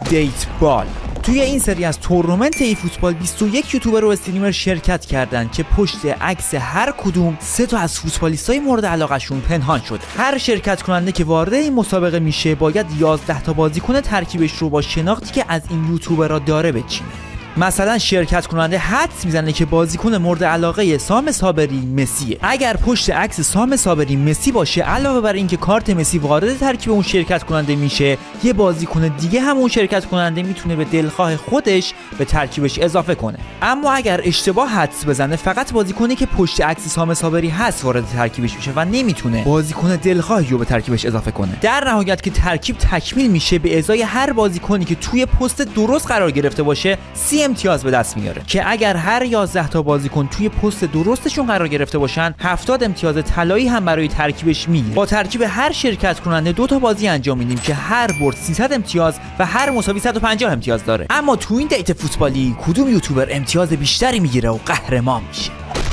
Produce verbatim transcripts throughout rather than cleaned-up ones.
دیت بال. توی این سری از تورنمنت ای فوتبال بیست و یک یوتیوبر و استریمر شرکت کردند که پشت عکس هر کدوم سه تا از فوتبالیستای مورد علاقهشون پنهان شد. هر شرکت کننده که وارد این مسابقه میشه باید یازده تا بازیکن ترکیبش رو با شناختی که از این یوتیوبرها داره بچینه. مثلا شرکت کننده حدس میزنه که بازیکن مورد علاقه سام صابری مسیه. اگر پشت عکس سام صابری مسی باشه، علاوه بر اینکه کارت مسی وارد ترکیب اون شرکت کننده میشه، یه بازیکن دیگه هم اون شرکت کننده میتونه به دلخواه خودش به ترکیبش اضافه کنه. اما اگر اشتباه حدس بزنه، فقط بازیکنی که پشت عکس سام صابری هست وارد ترکیبش میشه و نمیتونه بازیکن دلخواهی رو به ترکیبش اضافه کنه. در نهایت که ترکیب تکمیل میشه، به ازای هر بازیکنی که توی پست درست قرار گرفته باشه سی امتیاز به دست میاره که اگر هر یازده تا بازیکن توی پست درستشون قرار گرفته باشن، هفتاد امتیاز طلایی هم برای ترکیبش میگیره. با ترکیب هر شرکت کننده دو تا بازی انجام میدیم که هر برد سیصد امتیاز و هر مساوی صد و پنجاه امتیاز داره. اما تو این دیت فوتبالی کدوم یوتیوبر امتیاز بیشتری میگیره و قهرمان میشه؟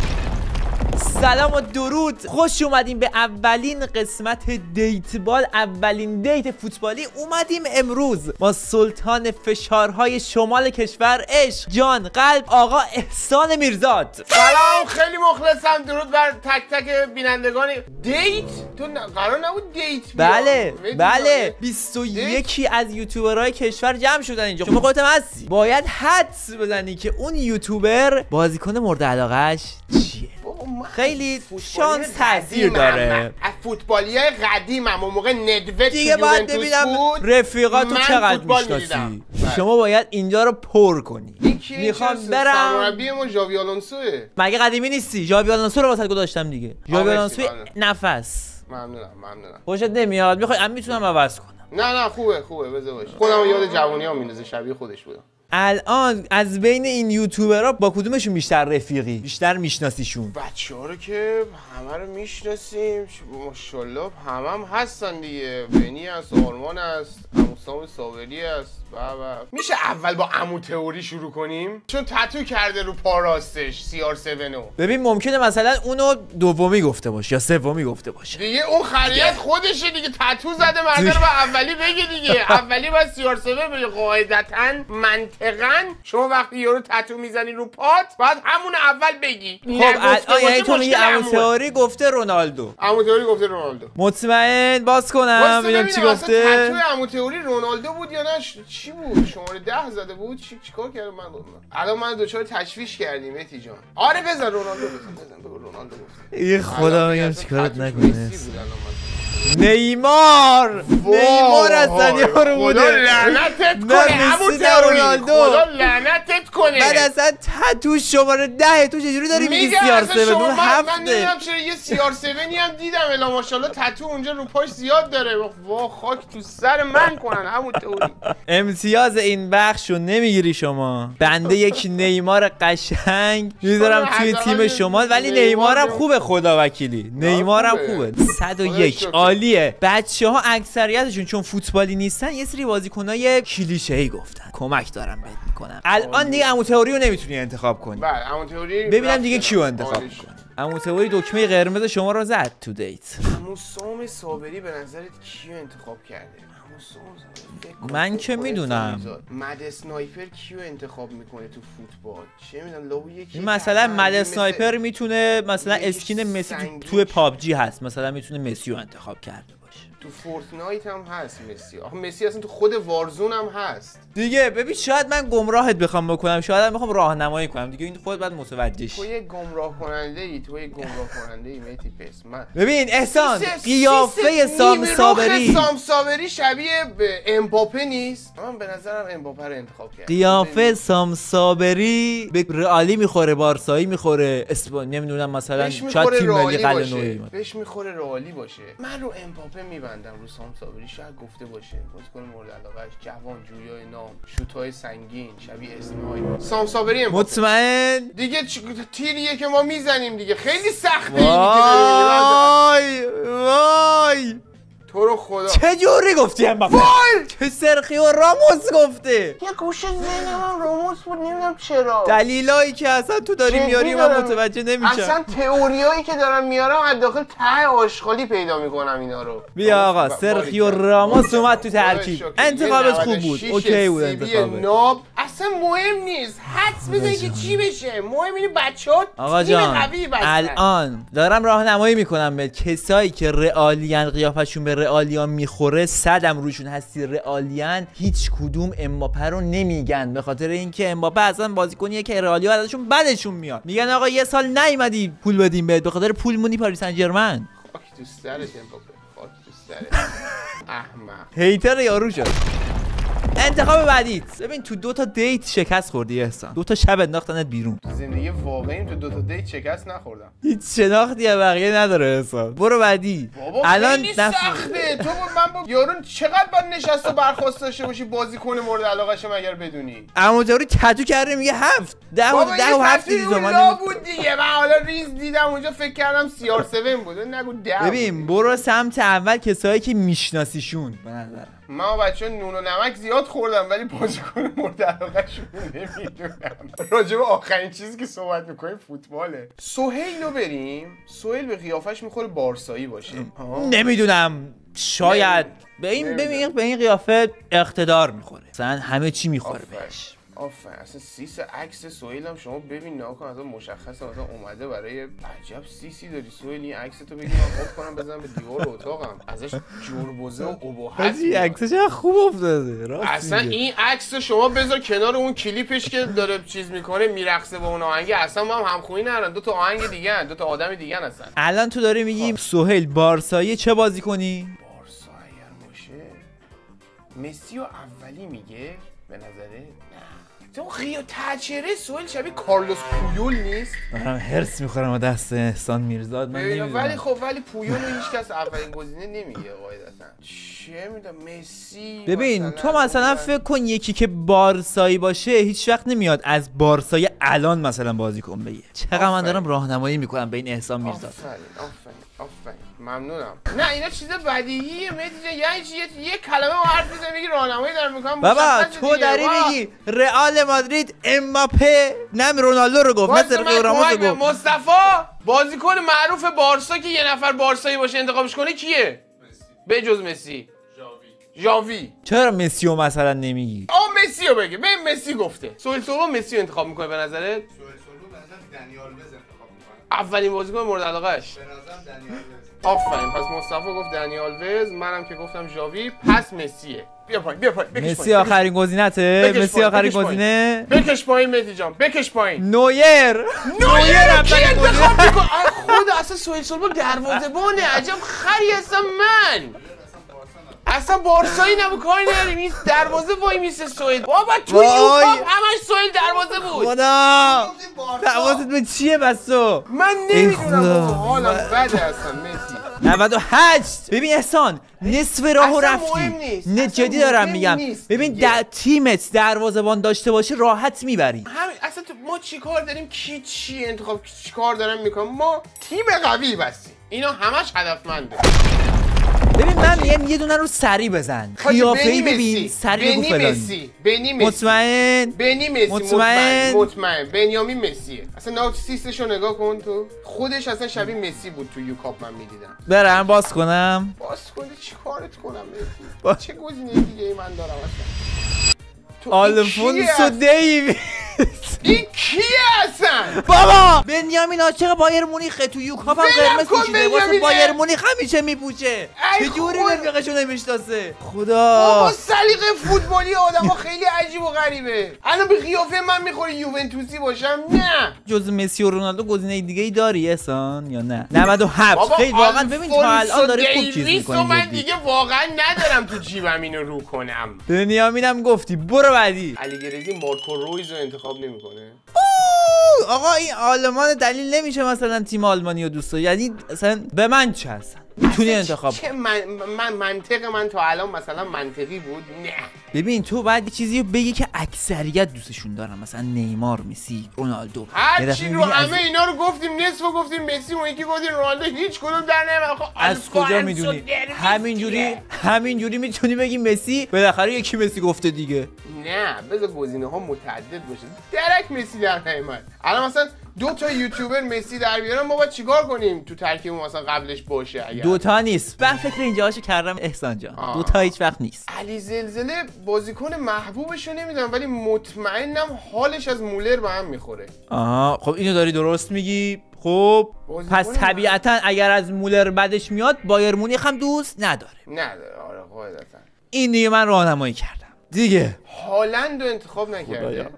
سلام و درود، خوش اومدیم به اولین قسمت دیت بال، اولین دیت فوتبالی. اومدیم امروز با سلطان فشارهای شمال کشور، عشق جان قلب، آقا احسان میرزاد. سلام، خیلی مخلصم. درود بر تک تک بینندگان. دیت؟ تو قرار نبود دیت بیا؟ بله بله، بیست و یک از یوتیوبرهای کشور جمع شدن اینجا. شما خودت هم هستی، باید حدس بزنی که اون یوتیوبر بازیکن مورد علاقه‌اش چیه. خیلی شانس تاثیر داره. از فوتبالیای قدیمم اون موقع ندوت دیگه باید ببینم رفیقاتو چقدر میشناسی. شما باید اینجا رو پر کنی. میخوام برم. سرمربی ما ژاوی آلونسوه. مگه قدیمی نیستی؟ ژاوی آلونسو رو واسط گذاشتم دیگه. ژاوی آلونسو نفس. ممنونم ممنونم. خوشت نمیاد؟ میخوای من میتونم عوض کنم. نه نه خوبه خوبه بذار باشه. خودم یاد جوونیام میندازه، شبیه خودش بودم. الان از بین این یوتیوبرها با کدومشون بیشتر رفیقی؟ بیشتر میشناسیشون؟ بچه‌ها رو که همه رو میشناسیم ماشاءالله، همه هم هستن دیگه. بنی هست، آرمان هست، عموسام صابری هست. بابا میشه اول با عمو تئوری شروع کنیم چون تتو کرده رو پا راستش سی آر هفت. ببین ممکنه مثلا اونو دومی گفته باشه یا سومی گفته باشه دیگه. اون خریت خودشه دیگه، تتو زده مرده رو با اولی بگه دیگه. اولی با سی آر هفت بگه. قاعدتاً منطقاً شما وقتی یارو تتو میزنی رو پات باید همون اول بگی. خب الان یعنی تو میگی عمو تئوری گفته رونالدو؟ عمو تئوری گفته رونالدو. مطمئن؟ باز کنم ببینم چی گفته. تتو عمو تئوری رونالدو بود یا نه؟ چی بود؟ شماره ده زده بود؟ چی چیکار کردم من؟ الان من دوچار تشویش کردیم مهدی جان. آره بزن رونالدو، بزن بزن بگو رونالدو گفته. ای خدا میگم چیکارت نکنه. نیمار نیمار اصلا یارو بوده. خدا لعنتت کنه عمو تئوری، خدا لعنتت کنه. بعد اصلا تتو شماره ده تو چجوری داری میگی سی آر هفت؟ اون هفته. من نمیدونم چرا یه سی آر هفت هم دیدم الا ماشاءالله تتو اونجا رو پاش زیاد داره. وا خاک تو سر من کنن عمو تئوری. امتیاز این بخشو نمیگیری شما. بنده یک نیمار قشنگ میذارم توی تیم شما، ولی نیمارم خوبه خدا وکیلی. نیمارم خوبه. صد و یک عالیه. بچه‌ها اکثریتشون چون فوتبالی نیستن یه سری بازیکنای کلیشه‌ای گفتن. کمک دارم بهت میکنم. الان دیگه عمو تئوری رو نمیتونی انتخاب کنی. بله عمو تئوری. ببینم دیگه کیو انتخاب کنی. عمو تئوری دکمه قرمز شما رو زد تو دیت. عمو سام صابری به نظرت کیو انتخاب کرده؟ من که میدونم مد اسنایپر کیو انتخاب میکنه تو فوتبال؟ چه میدونم لو یکی مثلا مد اسنایپر میتونه مثلا اسکین مسی توی پابجی هست، مثلا میتونه مسی رو انتخاب کرده باشه. تو فورتنایت هم هست مسی. آخه مسی اصلا تو خود وارزون هم هست دیگه. ببین شاید من گمراهت بخوام بکنم، شاید من میخوام راهنمایی کنم دیگه. این خودت بعد متوجه شی. تو یه گمراه کننده ای، تو یه گمراه کننده ای میتی پس. من ببین احسان قیافه سام صابری سام صابری شبیه به امباپه نیست؟ من به نظرم امباپه رو انتخاب کردم. قیافه سام صابری به رئالی میخوره، بارسایی میخوره، اسپانیا نمیدونم مثلا شاید تیم ملی قلنوی بهش میخوره رئالی باشه. من رو امباپه میبندم، رو سام صابری شاید گفته باشه بازیکن مورد علاقه‌اش، جوان، جویای نام، شوت‌های سنگین، شبیه اسنایپر. سام صابری امباپه. مطمئن؟ دیگه تیریه که ما میزنیم دیگه. خیلی سخته اینی که وای وای. تو رو خدا چه جوری گفتی امباپه؟ چه سرخیو راموس گفته؟ یه گوشه ذهنم راموس بود، نمیدونم چرا. دلیلایی که اصلا تو داری میاری من متوجه نمیشم. اصلا تئوریایی که دارم میارم از داخل ته آشغالی پیدا میکنم اینا رو. بیا آقا سرخیو راموس اومد تو ترکیب. انتخابت خوب بود. اوکی بود انتخابت. اصلا مهم نیست. حدس بزنید که چی بشه. مهم اینه بچه‌ها آقا جان الان دارم راهنمایی میکنم به کسایی که رئالیان قیافشون به رئالیا میخوره، صدم روشون هستی رئالیان، هیچ کدوم امباپه رو نمیگن به خاطر اینکه امباپه اصلا بازیکنیه که رئالیا ازشون بدشون میاد. میگن آقا یه سال نیومدی پول بدیم بهت به خاطر پول مونی پاریس سن ژرمن. خاک تو سرت امباپه، خاک تو سرت. احمق. هیتر یارو شد. انتخاب بعدیت. ببین تو دو تا دیت شکست خوردی احسان. دو تا شب انداختنت بیرون. زندگی واقعی تو دو تا دیت شکست نخوردم. هیچ شناختی از بقیه نداره احسان. برو بعدی. الان خیلی سخته. تو من با یارو چقدر باید نشست و برخاست داشته باشی بازیکن مورد علاقه‌شو مگر بدونی؟ اما جوری تتو کرده میگه هفت. ده و ده و هفت دیدی زمان بود دیگه. من حالا ریز دیدم اونجا فکر کردم سی آر هفت بود. نگو ده. ببین برو سمت اول کسایی که میشناسیشون به نظرم. من بچه‌ها نون و نمک زیاد خوردم ولی بازیکن مورد علاقه‌شون نمیدونم. راجع به آخرین چیزی که صحبت می‌کنیم فوتباله. سهیل رو بریم. سهیل به قیافش می‌خوره بارسایی باشه. نمیدونم شاید به این ببین به این قیافه اقتدار می‌خوره. مثلا همه چی می‌خوره بهش. آفرین. اصلا سیس عکس سهیل هم شما ببین ناکن اصلا مشخصه مثلا اومده برای عجب سیسی داری سهیل. این عکس تو بگی من آف کنم بزنم به دیوار اتاقم ازش جربوزه و ابهت. این عکسش خوب افتاده راست. اصلا این عکس شما بذار کنار اون کلیپش که داره چیز میکنه میرقصه با اون آهنگ. اصلا ما هم همخوانی ندارن. دو تا آهنگ دیگه ان، دو تا آدم دیگه هستن. الان تو داری میگی سهیل بارسایی چه بازی کنی؟ بارسایی باشه مسی و اولی میگه به نظره. تو خیو تچره سوال شبیه کارلوس پویول نیست؟ دارم هرس میخورم و دست احسان میرزاد. من نمیدونم ولی خب ولی پویول رو هیچ کس اولین گزینه نمیگه قاعدتا. چه میدونم مسی. ببین مثلا تو مثلا فکر کن یکی که بارسایی باشه هیچ وقت نمیاد از بارسای الان مثلا بازیکن بگه. چقدر من دارم راهنمایی میکنم به این احسان میرزاد. آفرین آفرین آفرین ممنونم. نه اینا چیز بدیهیه مهدی. یعنی چی یه کلمه ما حرف میزنی میگی راهنمایی دارم میکنم. بابا تو داری میگی رئال مادرید امباپه نم رونالدو رو گفت نه سرخیو راموس رو گفت. مصطفی بازیکن معروف بارسا که یه نفر بارسایی باشه انتخابش کنه کیه؟ به جز مسی. ژاوی. ژاوی. چرا مسی رو مثلا نمیگی؟ آ مسی رو بگی. به مسی گفته. سوئیل سولو مسی رو انتخاب میکنه به نظرت؟ سوئیل سولو به نظر دنی آلوز انتخاب میکنه. اولین بازیکن مورد علاقه‌اش. به نظرم دنی آلوز. آفرین. پس مصطفی گفت دنی آلوز، منم که گفتم ژاوی، پس مسیه. بیا پایین بیا پایین. مسی پایین. آخرین گزینته؟ مسی آخرین گزینه؟ بکش پایین مهدی جان. بکش پایین. نویر. نویر کی انتخاب میکنه؟ خدا اصلا سوئیل سولو دروازه‌بانه. عجب خری هستم من. اصلا بارسایی نبود کاری نداریم. این دروازه وای میسه سوئیل. بابا تو یوکاپ همش سوئیل دروازه بود. خدا دروازت به چیه بس تو؟ من نمیدونم حالم بده اصلا مسی. نود و هشت. ببین احسان نصف راهو رفتی. نه جدی دارم میگم. ببین در تیمت دروازه‌بان داشته باشه راحت میبری. همین اصلا ما چیکار داریم کی چی انتخاب چیکار دارم میکنم؟ ما تیم قوی بستیم. اینا همش هدفمنده. ببین من میگم یه دونه رو سری بزن. قیافه‌ای ببین سری بگو فلان. مسی بنی مسی مطمئن بنی مسی مطمئن مطمئن بنیامین مسیه. اصلا ناوت سیستشو نگاه کن تو. خودش اصلا شبیه مسی بود تو یوکاپ من میدیدم. برم باز کنم. باز کنی چیکارت کنم مسی؟ چه گزینه دیگه ای من دارم اصلا؟ آلفونسو دیویس. این کیه اصلا؟ بابا بنیامین عاشق بایر مونیخ تو یوکاپ هم قرمز پوشیده واسه بایر مونیخ همیشه میپوشه. چه جوری رفیقشو نمیشناسه خدا. بابا سلیقه فوتبالی آدم‌ها خیلی عجیب و غریبه. الان به قیافه من میخوره یوونتوسی باشم؟ نه. جز مسی و رونالدو گزینه دیگه ای داری احسان یا نه؟ نود و هفت. خیلی واقعا ببین تا الان داره خوب چیز می‌کنه. من دیگه واقعا ندارم تو جیبم اینو رو کنم. بنیامینم گفتی برو بعدی. علی گرزی مارکو رویز رو انتخاب نمی‌کنه. آقا این آلمان دلیل نمیشه مثلا تیم آلمانی رو دوست داری. یعنی مثلا به من چه هستن میتونی انتخاب چه من, من منطق من تا الان مثلا منطقی بود؟ نه ببین تو باید یه چیزی رو بگی که اکثریت دوستشون دارن، مثلا نیمار، مسی، رونالدو. هر چی رو همه از... اینا رو گفتیم، نصف گفتیم مسی، اون یکی گفتیم رونالدو، هیچ کدوم در نمیاد. خب از کجا میدونی؟ همینجوری همینجوری میتونی بگی مسی، بالاخره یکی مسی گفته دیگه. نه بذار گزینه ها متعدد باشه. درک مسی در نمیاد. الان مثلا دو تا یوتیوبر مسی در بیارن، ما باید چیکار کنیم تو ترکیب مثلا قبلش باشه؟ اگر دو تا نیست. من فکر اینجاهاشو کردم احسان جان. دو تا هیچ وقت نیست. علی زلزله بازیکن محبوبشو نمیدونم، ولی مطمئنم حالش از مولر به هم میخوره. آها خب اینو داری درست میگی. خب پس طبیعتا اگر از مولر بدش میاد بایر مونیخ هم دوست نداره. نداره آره قاعدتا. این دیگه من راهنمایی کردم دیگه. هالند رو انتخاب نکرده.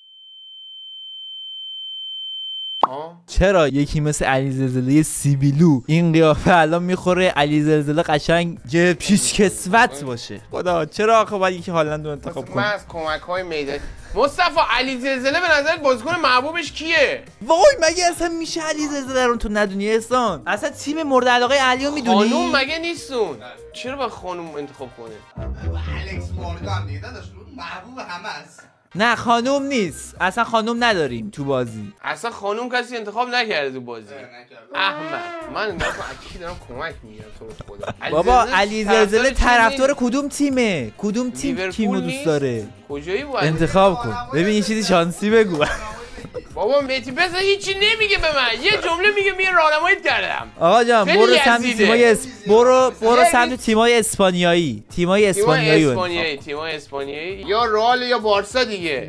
چرا یکی مثل علی زلزله سیبیلو این قیافه الان میخوره علی زلزله قشنگ یه پیش کسوت باشه؟ خدا چرا آخه باید یکی هالند رو انتخاب کنه؟ من از کمک های میدان مصطفی علی زلزله به نظر بازیکن محبوبش کیه؟ وای مگه اصلا میشه علی زلزله رو تو ندونی احسان؟ اصلا تیم مورد علاقه علی رو میدونی؟ خانوم مگه نیستون؟ چرا با خانوم انتخاب کنه؟ الکس مورگان دیگه داداش محبوب همه است. نه خانوم نیست، اصلا خانوم نداریم تو بازی. اصلا خانوم کسی انتخاب نکرده تو بازی. احمد من نگاه کی دارم کمک میگیرم تو خدا. بابا علی زلزله طرفدار کدوم تیمه؟ کدوم تیم تیمو دوست داره؟ کجایی بود؟ انتخاب کن. ببین یه چیزی شانسی بگو. بابا مهدی بس هیچی نمیگه به من، یه جمله میگه میگه راهنماییت کردم. آقا جان برو سمت تیمای اس... برو برو سمت تیمای اسپانیایی. تیمای اسپانیایی اسپانیایی تیمای اسپانیایی یا رئال یا بارسا دیگه.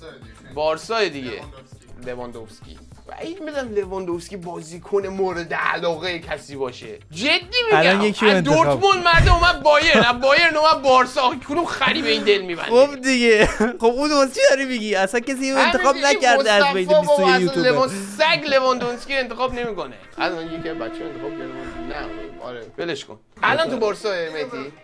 بارسا دیگه. لواندوفسکی. بعید میدونم لواندوفسکی بازیکن مورد علاقه کسی باشه. جدی میگم. از دورتموند مرده اومد بایر، از بایر اومد بارسا. کدوم خری به این دل میبنده؟ خب دیگه. خب اون چی داری میگی؟ اصلا کسی انتخاب نکرده از بین بیست و یک یوتیوبر. سگ لواندوفسکی انتخاب نمیکنه. الان یکی بچه انتخاب کرده. نه آره ولش کن. الان تو بارسا مهدی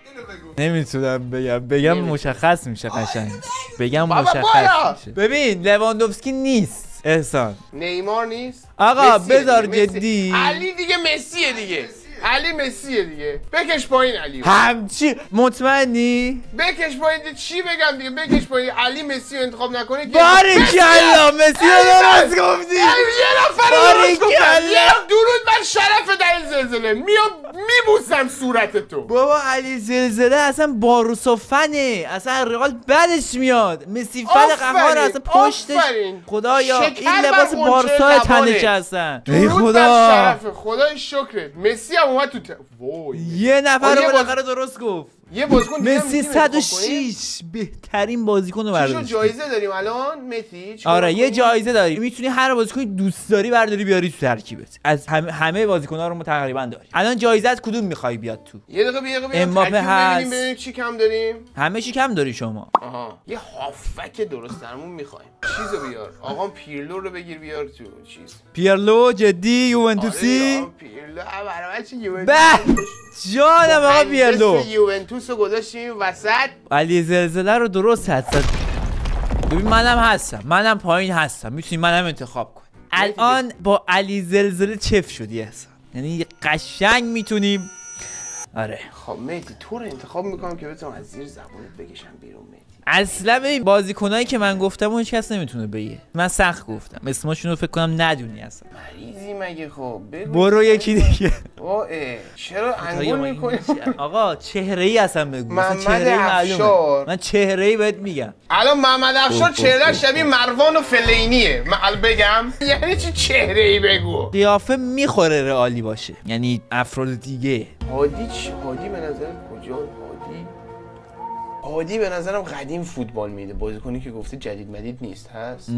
نمیتونم بگم بگم مشخص میشه قشنگ. بگم مشخص میشه. ببین لواندوفسکی نیست. احسان نیمار نیست؟ آقا بذار جدی. علی دیگه مسیه دیگه. علی مسیه دیگه. بکش پایین علی. همچی مطمئنی؟ بکش پایین. چی بگم دیگه؟ بکش پایین. علی مسی رو انتخاب نکنه که باریکلا مسی رو درست گفتی. یه نفر درست گفتم. یه درود بر شرف علی زلزله. میام میبوسم صورت تو. بابا علی زلزله اصلا باروسا فنه. اصلا رئال بعدش میاد. مسی فن قهار اصلا پشتش. خدایا این لباس بارسا تنش هستن. ای خدا. شرف خدای شکرت. مسی هم اومد تو ت... وای یه نفر رو بالاخره درست گفت. یه بازیکن مسی صد و شش بهترین بازیکن رو برداشت. چه جایزه داریم الان مسی؟ آره یه جایزه داریم. میتونی هر بازیکنی دوست داری برداری بیاری تو ترکیبت. از هم... همه بازیکن‌ها رو تقریبا داری. الان جایزه از کدوم میخوای بیاد تو؟ یه دقیقه بیا بیا امباپه هست. ببینیم چی کم داریم. همه چی کم داری شما. آها یه هافک درست درمون میخوایم. چیزو بیار. آقا پیرلو رو بگیر بیار تو چیز. پیرلو جدی یوونتوسی؟ آره پیرلو برای چی یوونتوس؟ جانم آقا پیرلو. یوونتوس رو گذاشتیم وسط. علی زلزله رو درست هست. ببین منم هستم. منم پایین هستم. میتونی منم انتخاب کنی. الان با علی زلزله چف شدی اصلا. یعنی قشنگ میتونیم. آره خب مهدی تو رو انتخاب میکنم که بتونم از زیر زبونت بکشم بیرون مهدی. اصلا ببین بازیکنایی که من گفتم اون هیچ کس نمیتونه بگه. من سخت گفتم. اسمشون رو فکر کنم ندونی اصلا. مریضی مگه خب بگو. برو یکی دیگه. اوه چرا انگول میکنی؟ آقا چهره ای اصلا بگو. محمد افشار. من چهره ای بهت میگم. الان محمد افشار چهره شبیه مروان و فلینیه. من بگم یعنی چی چهره ای بگو؟ قیافه میخوره رئالی باشه. یعنی افراد دیگه. هادی چی؟ هادی به نظر کجا؟ هادی هادی به نظرم قدیم فوتبال میده. بازیکنی که گفته جدید مدید نیست هست.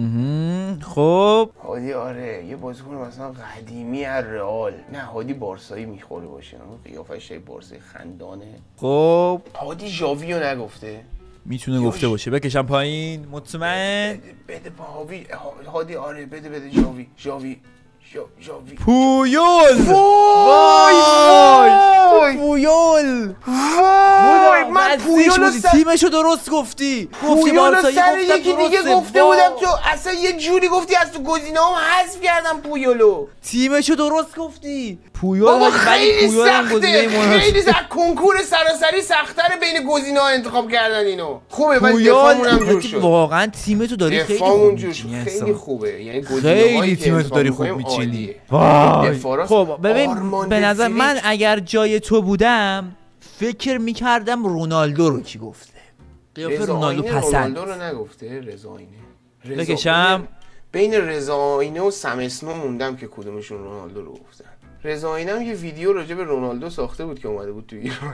خب هادی آره یه بازیکن مثلا قدیمی از رئال. نه هادی بارسایی میخوره باشه. قیافش شبیه بارسایی خندانه. خب هادی ژاویو نگفته. میتونه گفته باشه. بکشم پایین مطمئن. بده, بده با هادی هادی آره بده بده ژاوی ژاوی یا جاوی پویول وای وای پویول وای من پویول رو سر تیمشو درست گفتی گفتی پویول رو بارسایی سر گفتم یکی دیگه درسته. گفته وای. بودم تو اصلا یه جوری گفتی از تو گزینه‌هام حذف کردم پویولو تیمشو درست گفتی پویول بابا ولی خیلی پویول هم سخته گزینه مناسب. خیلی سخت کنکور سراسری سخت‌تر بین گزینه‌ها انتخاب کردن اینو خوبه ولی پویول دفاعمون هم جور شد واقعا تیمتو داری خیلی دفاعمون خوب جور شد می‌چینی خیلی احسان. خوبه یعنی خیلی گزینه‌هایی که تیمتو انتخاب داری خوب می‌کنیم میچینی عالیه. وای دفاع خب ببین آرمان به نظر فریک. من اگر جای تو بودم فکر میکردم رونالدو رو کی گفته قیافه رضا رونالدو آینه پسند رونالدو رو نگفته رضا آینه رضا- بکشم بین رضا آینه و سم اسنو موندم که کدومشون رونالدو رو گفتن رضا آینه هم یه ویدیو راجع به رونالدو ساخته بود که اومده بود تو ایران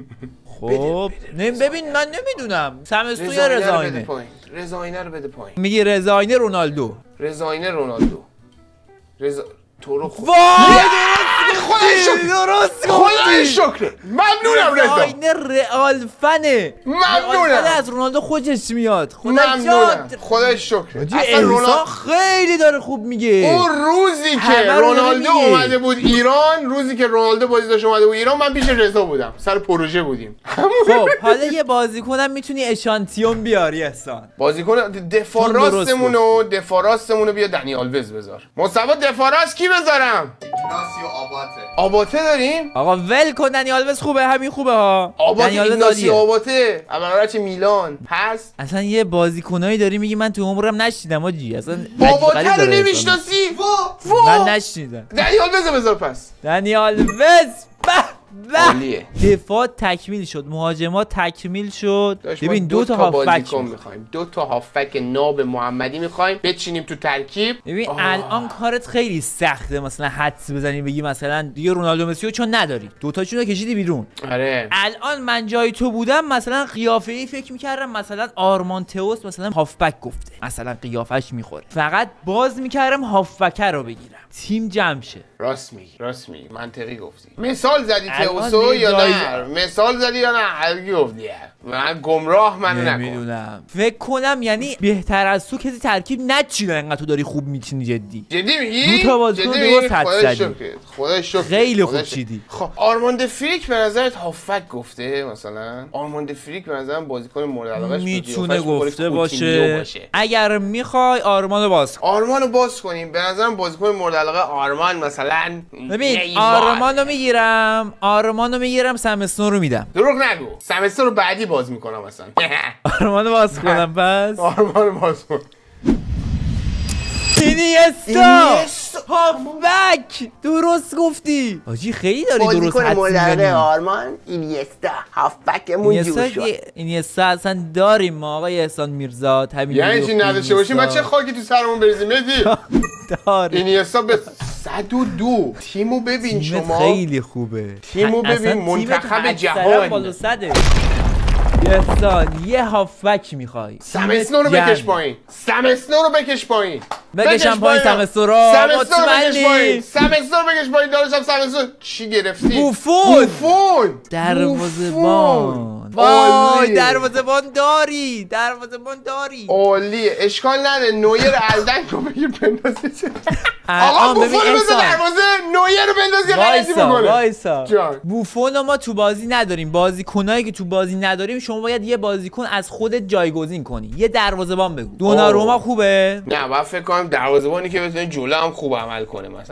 خب نه ببین من نمیدونم سم اسنو یا رضا رضا آینه رو بده آینه پایین رضا آینه رو بده پایین میگی رضا آینه رونالدو رضا آینه رونالدو رضا تو رو خود وای خدای شکر درست خدای گفتی شکر ممنونم رضا رضا آینه رئال فنه ممنونم. رئال فن از رونالدو خوشش میاد خدا ممنونم شاد خدای شکر اصلا احسان رونالدو خیلی داره خوب میگه اون روزی همه که رو داره رونالدو میگه. اومده بود ایران روزی که رونالدو بازی داشت اومده بود ایران من پیش رضا بودم سر پروژه بودیم خب حالا یه بازیکنم میتونی اشانتیون بیاری احسان بازیکن دفاع چون درست راستمون و دفاع راستمون رو بیا دنی آلوز بذار مصطفی دفاع راست کی بذارم ایگناسیو آباته آباته داریم آقا ول کن دنی آلوز خوبه همین خوبه ها آباته دنی آلوز ایگناسی عالیه. آباته اولارچ میلان هست اصلا یه بازیکنایی داری میگی من تو عمرم نشیدم آجی اصلا آباته عجیب رو غریب داره نمیشناسی وا من وا نشنیدم دنی آلوز بذار پس دنی آلوز به به عالیه. دفاع تکمیل شد مهاجمات تکمیل شد داشت ما ببین دو تا هافبک بازیکن میخوایم دو تا هافبک ناب محمدی میخوایم بچینیم تو ترکیب ببین آه. الان کارت خیلی سخته مثلا حدس بزنی بگی مثلا دیگه رونالدو مسیو چون نداری دوتاشون رو کشیدی بیرون آره الان من جای تو بودم مثلا قیافه ای فکر میکردم مثلا آرمان تئوس مثلا هافبک گفته مثلا قیافش میخوره فقط باز میکردم هافبک رو بگیرم تیم جمع شه راست میگی راست میگی منطقی گفتی مثال زدی الان تئوسو دیگه یا جای- نه مثال زدی یا نه هرگی گفتی من گمراه من نکن نمیدونم فکر کنم یعنی بهتر از تو کسی ترکیب نچینه انقدر تو داری خوب میچینی جدی جدی میگی؟ دو تا بازیکن جدی میگی؟ درست حد خدای زدی. شکر خدای شکر خیلی خوب خدای شکر. چیدی. خب آرماند فریک به نظرت هافک گفته مثلا آرماند فریک به نظرم بازیکن مورد علاقه‌اش میتونه گفته باشه. اگر میخوای آرمانو باز کن آرمانو باز کنیم به نظرم بازیکن مورد علاقه آرمان مثلا ببین نیمار. آرمانو میگیرم آرمانو میگیرم سم اسنو رو میدم دروغ نگو سمستر رو بعدی باز میکنم مثلا آرمانو باز کنم پس آرمانو باز کن اینیستا اینیستا. هافبک درست گفتی آجی خیلی داری درست بازیکن حد مورد علاقه میزنی آرمان اینیستا هافبکمون اینیستا جور شد یه- اینیستا اصلا داریم ما آقای احسان میرزا همین یعنی چی نداشته باشیم من چه خاکی تو سرمون بریزیم مهدی داریم اینیستا به صد و دو تیمو ببین تیمت شما خیلی خوبه تیمو اصلا ببین، تیمت منتخب اکثراً جهان. بالا صده احسان یه هافبک میخوای سمسنو رو بکش پایین سمسنو رو بکش پایین بکشم پایین سمسنو رو سمسنو رو بکش پایین مطمئنی سمسنو رو بکش پایین دارشم سمسنو چی گرفتی بوفون. بوفون دروازه‌بان بوفون. وای عالیه. دروازه‌بان داری دروازه‌بان داری عالیه اشکال نداره نویر الدنگ رو بگیر بندازی آقا الان ببین بوفون رو بذار احسان دروازه نویر رو بندازی غلطی وایسا بکنه وایسا جان. بوفون رو ما تو بازی نداریم بازیکنایی که تو بازی نداریم شما باید یه بازیکن از خودت جایگزین کنی یه دروازه‌بان بگو دوناروما خوبه نه باید فکر کنم دروازه‌بانی که بتونه جلو هم خوب عمل کنه مثلا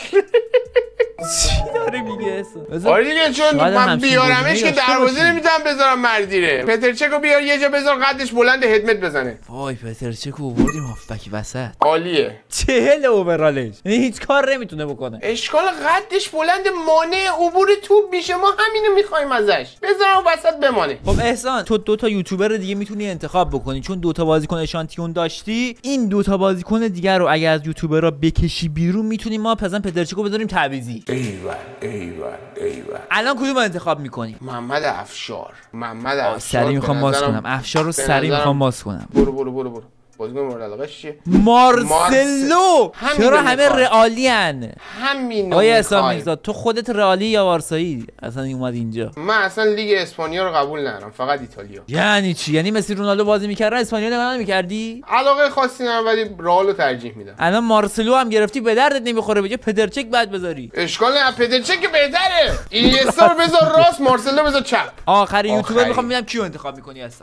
چی داره میگه احسان آره دیگه چون شاید من همچین بیارمش گزینه‌ای که داشته دروازه باشی. نمیتونم بذارم مردیره پترچکو بیار یه جا بذار قدش بلند هدمت بزنه وای پترچکو آوردیم هافبک وسط عالیه چهل اوورالش یعنی هیچ کار نمیتونه بکنه اشکال قدش بلند مانع عبور توپ میشه ما همینو میخوایم ازش بذارم وسط بمانه خب احسان تو دو تا یوتیوبر دیگه میتونی انتخاب بکنی چون دو تا بازیکن اشانتیون داشتی این دو تا بازیکن دیگه رو اگه از یوتیوبرها بکشی بیرون میتونیم ما پسن پترچکو بذاریم تعویضی ایول ایول ایول الان کدوم رو انتخاب میکنی محمد افشار محمد افشار سری میخوام به باز نظرم- کنم افشار رو به سری نظرم- میخوام باز کنم برو برو برو برو بازیکن مورد علاقه‌اش چیه؟ مارسلو. همین چرا رو همه می‌خواد. رئالی ان؟ همین آیا رو احسان می‌خوای. میرزا تو خودت رئالی یا بارسایی اصلا اومد اینجا؟ من اصلا لیگ اسپانیا رو قبول ندارم، فقط ایتالیا. یعنی چی؟ یعنی مسی رونالدو بازی میکردن اسپانیا نگاه نمی‌کردی؟ علاقه خاصی ندارم ولی رئال رو ترجیح میدم. الان مارسلو هم گرفتی به دردت نمیخوره، بگه پدرچک بعد بذاری. اشکال نه، پدرچک که بهتره. اینیستا رو بذار راست، مارسلو بذار چپ. آخر یوتیوبر آخری. میخوام ببینم کیو انتخاب میکنی اصلا.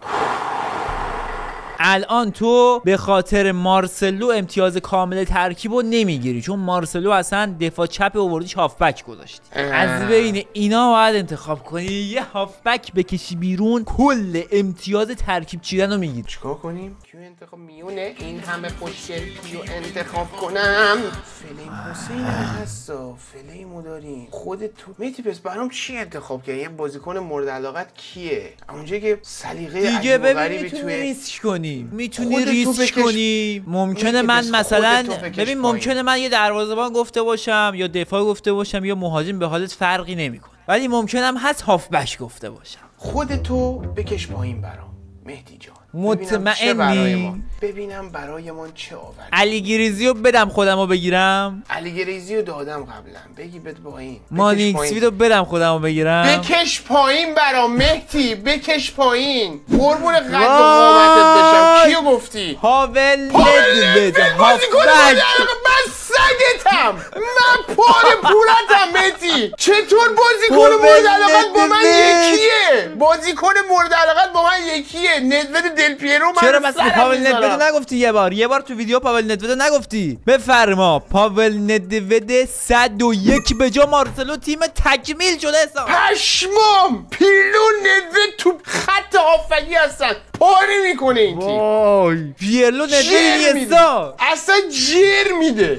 الان تو به خاطر مارسلو امتیاز کامل ترکیبو نمیگیری، چون مارسلو اصلا دفاع چپ آوردیش هافبک گذاشتی. از بین اینا باید انتخاب کنی، یه هافبک بکشی بیرون، کل امتیاز ترکیب چیدن رو میگیری. چیکار کنیم؟ کیو انتخاب میونه؟ این همه خوشگل کیو انتخاب کنم؟ فلیم حسین هستا، فلیمو داریم. خودت تو میتی پس برام چی انتخاب کردی؟ یه بازیکن مورد علاقت کیه؟ اونجا که سلیقه دیگه عجیب و ببین غریبی میتونی توی ریسک کنی، میتونی خودت تو ریسک بکش. کنی. ممکنه میتی من پس مثلا خودت تو بکش ببین پایین. ممکنه من یه دروازه‌بان گفته باشم یا دفاع گفته باشم یا مهاجم، به حالت فرقی نمیکنه، ولی ممکنم هست هافبک گفته باشم. خودتو بکش پایین برام مهدی جان. ببینم چه مطمئنی؟ برای ما ببینم برایمان چه آوردی. علی گریزیو بدم خودمو بگیرم؟ علی گریزی رو دادم قبلا، بگی بده پایین. مانیکسویدو بدم خودمو بگیرم؟ بکش پایین برام مهدی، بکش پایین. قربون قد و قامتت بشم. کیو گفتی؟ پاول ندوید هافبک. من سگتم، من پاره پورتم مهدی. چطور بازیکن پاول مورد علاقت با من ندوید. یکیه؟ بازیکن مورد علاقت با من یکیه. ندوید دل پیرو. من چرا مثلا سرم پاول می‌ذارم. ندویدو نگفتی؟ یه بار یه بار تو ویدیو پاول ندویدو نگفتی؟ بفرما. پاول ندوید صد و یک به جا مارسلو، تیم تکمیل شده حساب. پشمام پیرلو ندوید تو خط هافگی هستن، پاره میکنه این تیم. وای پیرلو جر ندوید میده. نیستا. اصلا جر میده.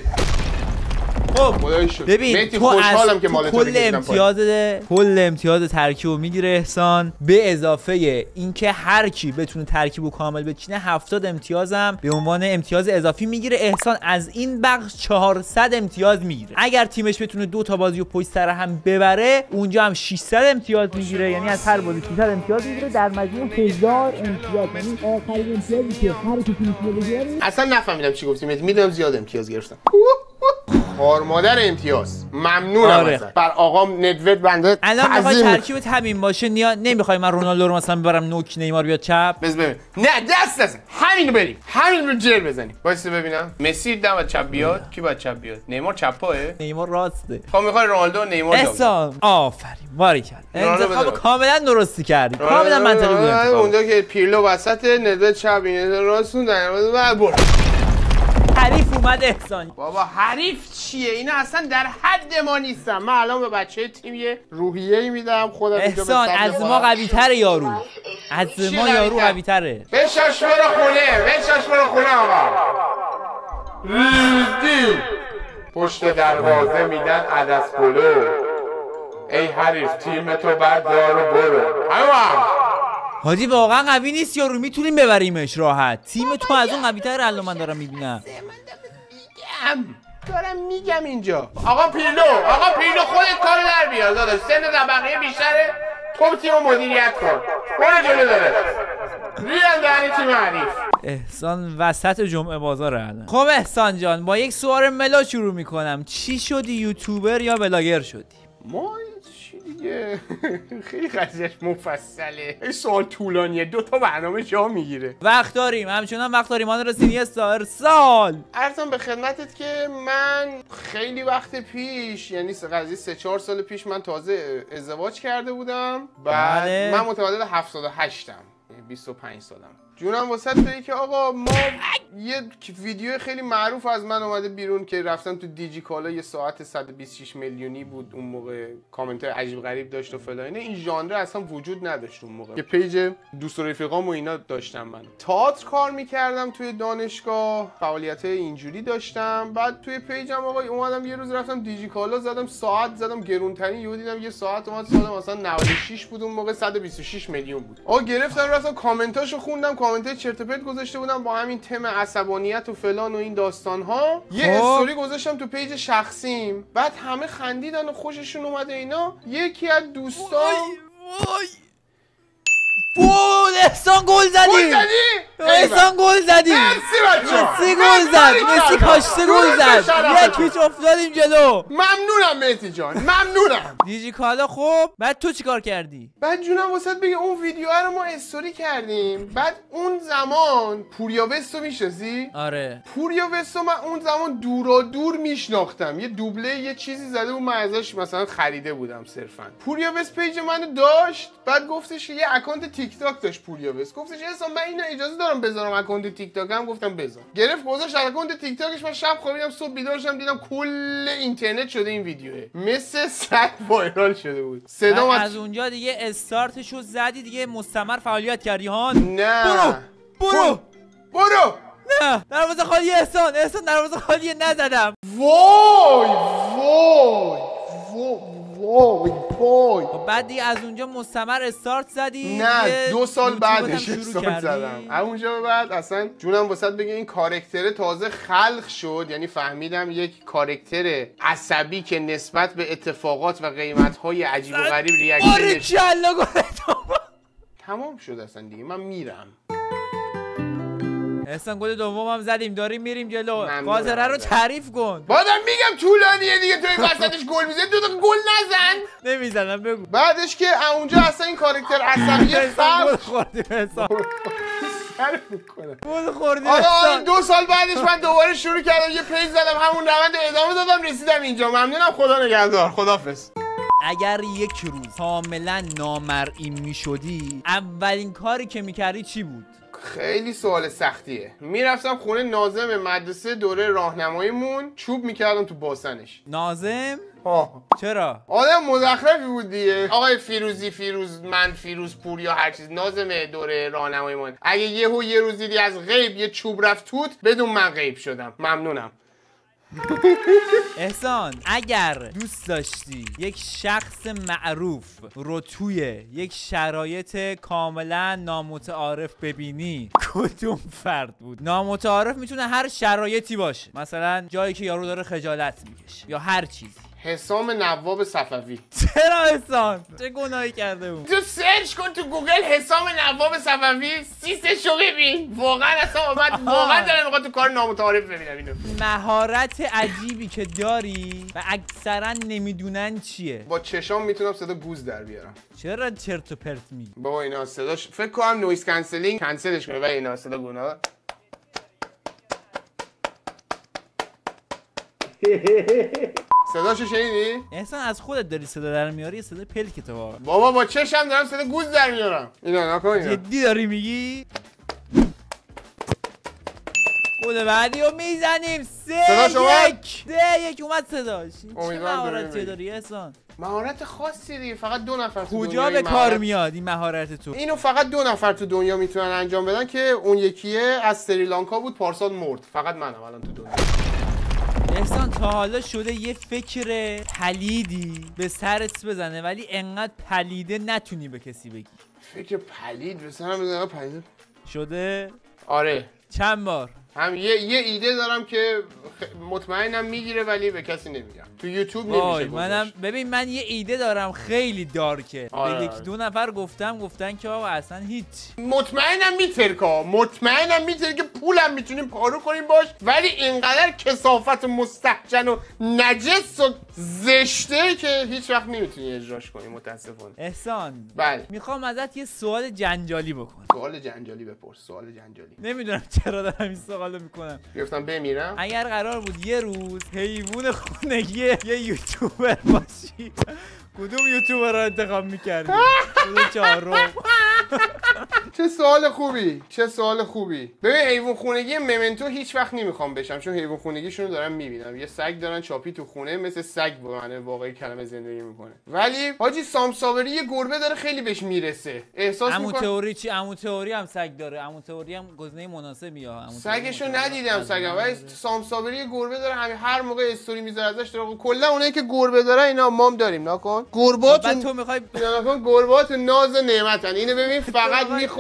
خب خدای شکر. ببین مهدی تو خوشحالم از که تو مال تو کل بکشیدم پایین. امتیاز کل امتیاز ترکیبو میگیره احسان، به اضافه اینکه هر کی بتونه ترکیبو کامل بچینه هفتاد امتیازم به عنوان امتیاز اضافی میگیره. احسان از این بخش چهارصد امتیاز میگیره. اگر تیمش بتونه دو تا بازیو پشت سر هم ببره اونجا هم ششصد امتیاز میگیره، یعنی از هر بازی ششصد امتیاز میگیره، در مجموع هزار امتیاز. یعنی آخرین امتیازی که هر کی میتونه بگیره. اصلا نفهمیدم چی گفتی مهدی. میدونم زیاد امتیاز گرفتم. خار مادر امتیاز. ممنونم آره. ازت. بر آقام ندوید بنده الان میخوای تعظیم. ترکیبت همین باشه؟ نیا نمیخوای من رونالدو رو مثلا ببرم نوک، نیمار بیاد چپ؟ بز ببین. نه دست نزن. همین رو بریم. همین رو جر بزنیم. وایس ببینم. مسی دم چپ بیاد. کی باید چپ بیاد؟ نیمار چپ پاه؟ نیمار راسته. خب میخوای رونالدو و نیمار جا احسان آفرین باریکلا، رونالدو انتخاب بذار. کاملا درستی کردی، بزن. کاملا منطقی بود انتخاب. اونجا که پیرلو وسط ندوید چپ این راستون در و برد. حریف اومد احسان. بابا حریف چیه؟ اینا اصلا در حد ما نیستن. من الان به بچه تیم یه روحیه‌ای میدم. خودم اینجا به احسان صف از ما خودم. قوی تره یارو، از چی ما یارو قوی‌تر؟ قوی تره. بشاش برو خونه، بشاش برو خونه آقا. ریدی پشت دروازه میدن عدس پلو. ای حریف تیم تو بردار و برو. همه حاجی واقعا قوی نیست یارو، میتونیم ببریمش راحت. تیم تو از اون قوی تره. الان من دارم میبینم. دارم میگم اینجا. آقا پیرلو، آقا پیرلو خودت کارو در بیار داداش. سن در بقیه بیشتره. تو تیمو مدیریت کن. برو جلو داره. ریان دهنی تیم حریف. احسان وسط جمعه بازاره الان. خب احسان جان با یک سوال ملا شروع میکنم. چی شدی، یوتیوبر یا بلاگر شدی؟ ما چی دیگه خیلی قضیهش مفصله. این سوال طولانیه، دو تا برنامه جا میگیره. وقت داریم، همچنان وقت داریم. آن رسینی استار سال عرضم به خدمتت که من خیلی وقت پیش، یعنی قضیه سه چهار سال پیش، من تازه ازدواج کرده بودم. بعد بله. من متولد هفتاد و هشتم، یعنی بیست و پنج سالم. جونم واسه تویی که آقا ما یه ویدیو خیلی معروف از من اومده بیرون که رفتم تو دیجی کالا، یه ساعت صد و بیست و شش میلیونی بود اون موقع، کامنت های عجیب غریب داشت و فلان. این ژانر اصلا وجود نداشت اون موقع. یه پیج دوست و رفیقام و اینا داشتم. من تئاتر کار میکردم توی دانشگاه، فعالیت اینجوری داشتم. بعد توی پیجم آقا اومدم یه روز رفتم دیجی کالا، زدم ساعت، زدم گرونترین، یهو دیدم یه ساعت اومد سال مثلا نود و شش بود اون موقع، صد و بیست و شش میلیون بود. آقا گرفتم رفتم کامنتاشو خوندم، کامنت چرت و پرت گذاشته بودم با همین تم عصبانیت و فلان و این داستان ها. یه استوری گذاشتم تو پیج شخصیم، بعد همه خندیدن و خوششون اومده اینا. یکی از دوستان بود احسان گل زدی گل زدی؟ احسان گل زدی مرسی بچه‌ها. مسی گل زد مسی کاشته گل زد شرفتون. یکیچ افتادیم جلو. ممنونم مهدی جان ممنونم. دیجی کالا خوب بعد تو چیکار کردی؟ بعد جونم واسط بگه اون ویدیو رو ما استوری کردیم. بعد اون زمان پوریا وستو میشناسی؟ آره پوریا وستو من اون زمان دورا دور میشناختم. یه دوبله یه چیزی زده بود من ازش مثلا خریده بودم صرفا. پوریا وست پیج منو داشت. بعد گفتش که یه اکانت تیک تاک داشت پوریا وست. گفتش اصلا من اینو اجازه دارم بذارم اکانت تیک تاک هم. گفتم بذار. گرفت گذاشت اکانت تیک تاکش. من شب خوابیدم صبح بیدار شدم دیدم کل اینترنت شده این ویدیوه. مثل سگ وایرال شده بود. صدا از اونجا دیگه استارتشو زدی دیگه مستمر فعالیت کردی ها؟ نه برو برو برو. نه دروازه خالی احسان احسان دروازه خالی نزدم. وای وای وای وای. بعد دیگه از اونجا مستمر استارت زدی؟ نه دو سال بعدش شروع استارت کردی؟ زدم. اونجا بعد اصلا جونم واسط بگه این کاراکتر تازه خلق شد. یعنی فهمیدم یک کاراکتر عصبی که نسبت به اتفاقات و قیمت‌های عجیب و غریب ریاکشنش تمام شد اصلا دیگه. من میرم. احسان گل دومم زدیم داریم میریم جلو. ممنونم. خاطره رو تعریف کن. بازم میگم طولانیه دیگه. توی وسطش گل میزنی دو تا گل نزن. نمیزنم بگو. بعدش که اونجا اصلا این کاراکتر عصبی احسان گل خلق خوردیم احسان سر میکنه. گل خوردیم آره آره احسان. دو سال بعدش من دوباره شروع کردم یه پیج زدم همون روند ادامه دادم رسیدم اینجا. ممنونم خدا نگهدار. خدافظ. اگر یک روز کاملا نامرئی میشدی اولین کاری که میکردی چی بود؟ خیلی سوال سختیه. میرفتم خونه ناظم مدرسه دوره راهنماییمون چوب میکردم تو باسنش. ناظم؟ آه. چرا؟ آدم مزخرفی بود دیگه. آقای فیروزی فیروز من فیروز پور یا هر چیز ناظم دوره راهنماییمون. اگه یهو یه روز دیدی از غیب یه چوب رفت توت بدون من غیب شدم. ممنونم. احسان اگر دوست داشتی یک شخص معروف رو توی یک شرایط کاملا نامتعارف ببینی کدوم فرد بود؟ نامتعارف میتونه هر شرایطی باشه، مثلا جایی که یارو داره خجالت میکشه یا هر چیزی. حسام نواب صفوی. چرا احسان؟ چه گناهی کرده بود؟ تو سرچ کن تو گوگل حسام نواب صفوی سیسشو ببین. واقعا اصلا اومد واقعا دارم میخواد تو کار نامتعارف ببینم اینو. مهارت عجیبی که داری و اکثرا نمیدونن چیه. با چشام میتونم صدا گوز در بیارم. چرا چرت و پرت میگی؟ بابا اینا صداش فکر کنم نویز کنسلینگ کنسلش کنه و اینا صدا گناه. صداشو شنیدی؟ احسان از خودت داری صدا در میاری، صدا پلک تو واقعا. بابا با چشم دارم صدا گوز در میارم. اینا نکن اینا. جدی داری میگی؟ گل بعدی رو میزنیم. سه صداش اومد؟ یک سه یک اومد صداش. چه امیدوارم مهارتی داری داری احسان؟ مهارت خاصی دیگه. فقط دو نفر تو کجا دنیا به این کار مهارت- میاد این مهارت تو؟ اینو فقط دو نفر تو دنیا میتونن انجام بدن که اون یکیه از سریلانکا بود پارسال مرد. فقط منم الان تو دنیا. احسان تا حالا شده یه فکر پلیدی به سرت بزنه ولی انقدر پلیده نتونی به کسی بگی؟ فکر پلید به سرم بزنم پلید شده؟ آره چند بار؟ هم یه یه ایده دارم که خ- مطمئنم میگیره ولی به کسی نمیگم. تو یوتیوب نمیشه وای گذاشت. منم ببین من یه ایده دارم خیلی دارکه. آره، به یکی آره. دو نفر گفتم گفتن که آقا اصلا هیچ. مطمئنم میترکا مطمئنم میتره که پولم میتونیم پارو کنیم باش ولی اینقدر کثافت مستحجن و نجس و زشته که هیچ وقت نمیتونی اجراش کنی متاسفانه. احسان بله میخوام ازت یه سوال جنجالی بکنم. سوال جنجالی بپرس. سوال جنجالی. نمیدونم چرا دارم این سوالو میکنم. گفتم بمیرم. اگر قرار بود یه روز حیوان خونگی یه یوتیوبر باشی کدوم یوتیوبر رو انتخاب میکردی؟ کدوم چهارم؟ چه سوال خوبی. چه سوال خوبی. ببین حیوان خونگی ممنتو هیچ وقت نمیخوام بشم چون حیوان خونگیشون رو دارم میبینم. یه سگ دارن چاپی تو خونه مثل سگ به معنی واقعی کلمه زندگی میکنه. ولی حاجی سامساوری یه گربه داره خیلی بهش میرسه. احساس عمو میکنم تئوری چی؟ عمو تئوری هم سگ داره. عمو تئوری هم گزینه مناسبی یا عمو تئوری سگشو مناسبه. ندیدم از سگم من ولی داره. سامساوری یه گربه داره همین هر موقع استوری میذاره ازش داره. کلا اونایی که گربه داره اینا مام داریم نکن. بعد گرباتون تو میخوای اینا نکن گربات ناز و نعمتن. اینو ببین فقط میخوره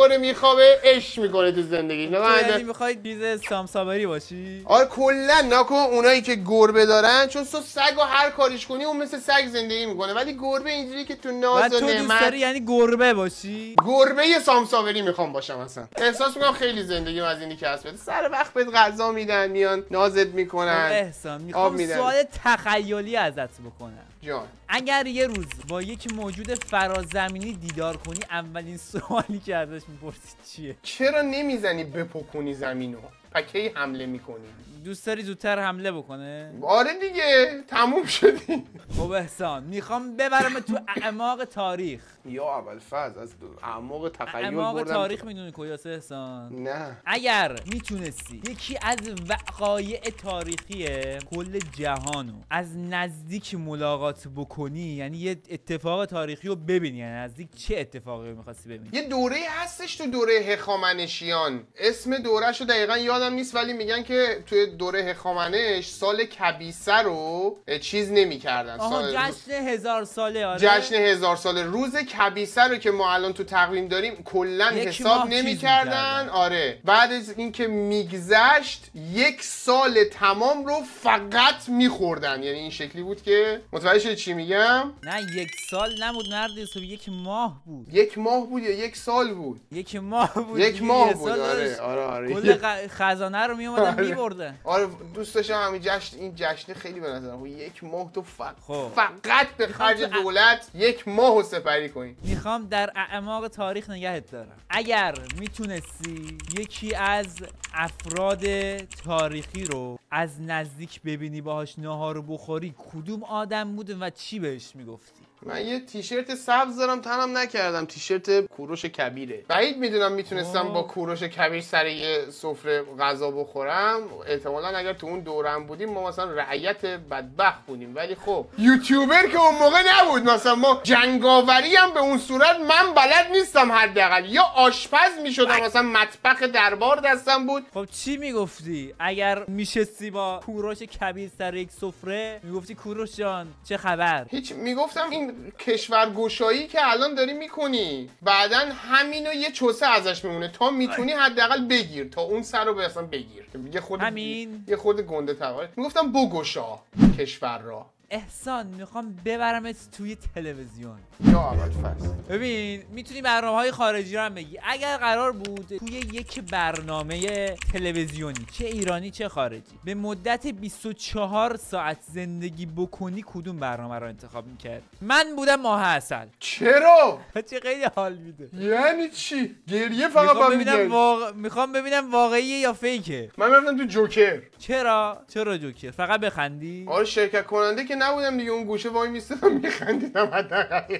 میخوره میخوابه، عشق میکنه تو زندگی. یعنی میخوای چیز سامسابری باشی؟ آره کلا ناکن اونایی که گربه دارن، چون تو سگو هر کاریش کنی اون مثل سگ زندگی میکنه، ولی گربه اینجوری که تو ناز و تو دوست نعمت. داری یعنی گربه باشی؟ گربه یه سامساوری میخوام باشم اصلا. احساس میکنم خیلی زندگی از اینی کسب بده. سر وقت بهت غذا میدن، میان نازت میکنن. احسان میخوام سوال تخیلی ازت بکنم. جان اگر یه روز با یک موجود فرازمینی دیدار کنی، اولین سوالی که ازش میپرسی چیه؟ چرا نمیزنی بپکنی زمینو؟ پکی حمله میکنی. دوست داری زودتر حمله بکنه؟ آره دیگه، تموم شدی. خب احسان میخوام ببرم تو اعماق تاریخ. یا اول فاز از اعماق تخیل بردم. اعماق تاریخ میدونی کجاست احسان؟ نه. اگر میتونستی یکی از وقایع تاریخی کل جهانو از نزدیک ملاقات بکنی، یعنی یه اتفاق تاریخی رو ببینی، یعنی نزدیک چه اتفاقی رو میخواستی ببینی؟ یه دوره هستش تو دوره هخامنشیان، اسم دورهش رو دقیقا یادم نیست، ولی میگن که توی دوره هخامنش سال کبیسه رو چیز نمی‌کردن. آها جشن هزار ساله. آره جشن هزار ساله، روز کبیسه رو که ما الان تو تقویم داریم کلا حساب نمی‌کردن. آره بعد از اینکه میگذشت یک سال تمام رو فقط می‌خوردن، یعنی این شکلی بود که متوجه شدی چی میگم؟ نه یک سال نبود مرد حساب، یک ماه بود. یک ماه بود یا یک سال بود؟ یک ماه بود. یک ماه بود. آره آره آره کل خزانه رو میومدن می‌بردن. آره دوست داشتم همین جشن، این جشن خیلی به نظرم یک ماه تو فقط خب. فقط به خرج دولت یک ماهو سپری کنی. میخوام در اعماق تاریخ نگهت دارم. اگر میتونستی یکی از افراد تاریخی رو از نزدیک ببینی، باهاش ناهار رو بخوری، کدوم آدم بوده و چی بهش میگفتی؟ من یه تیشرت سبز دارم تنم نکردم، تیشرت کوروش کبیره. بعید میدونم میتونستم با کوروش کبیر سر یه سفره غذا بخورم. احتمالاً اگر تو اون دورم بودیم ما مثلا رعیت بدبخت بودیم، ولی خب یوتیوبر که اون موقع نبود. مثلا ما جنگاوری هم به اون صورت من بلد نیستم، حداقل یا آشپز میشدم، مثلا مطبخ دربار دستم بود. خب چی میگفتی اگر میشستی با کوروش کبیر سر یک سفره؟ میگفتی کوروش جان چه خبر؟ هیچ، میگفتم این کشورگشایی که الان داری میکنی بعدن همینو یه چوسه ازش میمونه، تا میتونی حداقل بگیر، تا اون سر رو اصلا بگیر. یه خود همین یه خود گنده تر. میگفتم بگشا کشور را. احسان میخوام ببرمت توی تلویزیون. یا اول فصل ببین میتونی برنامه‌های خارجی رو هم بگی. اگر قرار بود توی یک برنامه تلویزیونی، چه ایرانی چه خارجی، به مدت بیست و چهار ساعت زندگی بکنی، کدوم برنامه رو انتخاب میکرد؟ من بودم ماه عسل. چرا؟ چه خیلی حال میده. یعنی چی؟ گریه فقط میخوام با ببینم واقع... میخوام ببینم واقعیه یا فیکه. من رفتم تو جوکر. چرا؟ چرا جوکر؟ فقط بخندی؟ آره شرکت کننده که نبودم دیگه، اون گوشه وای میستادم میخندیدم حداقل.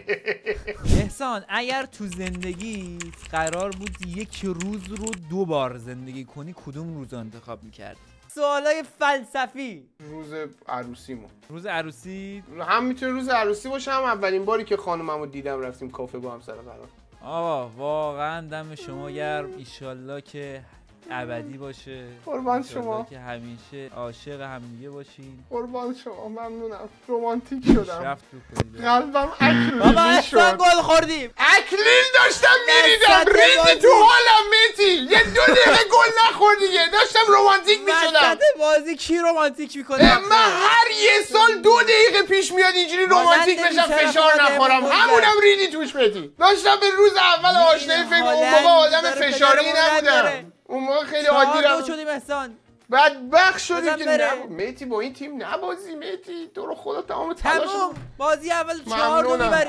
احسان اگر تو زندگی قرار بود یک روز رو دو بار زندگی کنی، کدوم روز رو انتخاب میکردی؟ سوالای فلسفی. روز عروسیمو. روز عروسی؟ هم میتونه روز عروسی باشه، هم اولین باری که خانوممو دیدم رفتیم کافه با هم سر قرار. آقا واقعا دم شما گرم، ایشالله که ابدی باشه. قربان شما که همیشه عاشق همدیگه باشین. قربان شما ممنونم. رمانتیک شدم. رفت تو کنید. قلبم اکلیل بابا اصلا گل خوردیم. اکلیل داشتم میریدم، ریدی تو حالم متی. یه دو دقیقه گل نخوردی، داشتم رمانتیک میشدم. وسط بازی کی رمانتیک میکنه؟ من هر یه سال دو دقیقه پیش میاد اینجوری رمانتیک بشم فشار نخورم، همونم ریدی توش متی. داشتم به روز اول آشنایی فکر، اون موقع آدم فشاری نبودم. اون موقع خیلی عادی رفت. شدیم احسان. بدبخت شدیم که نه میتی با این تیم نبازی. میتی تو رو خدا تمام تلاش بازی اول چهار رو میبری.